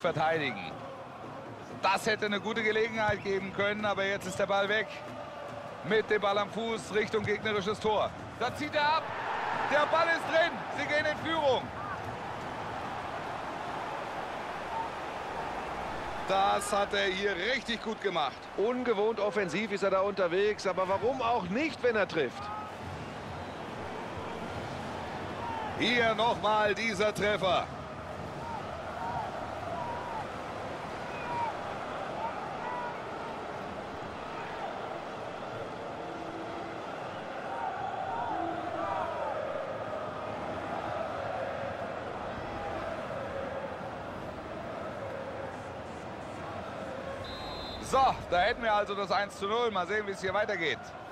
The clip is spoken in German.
verteidigen. Das hätte eine gute Gelegenheit geben können, aber jetzt ist der Ball weg. Mit dem Ball am Fuß Richtung gegnerisches Tor. Da zieht er ab. Der Ball ist drin. Sie gehen in Führung. Das hat er hier richtig gut gemacht. Ungewohnt offensiv ist er da unterwegs, aber warum auch nicht, wenn er trifft? Hier nochmal dieser Treffer. So, da hätten wir also das 1:0. Mal sehen, wie es hier weitergeht.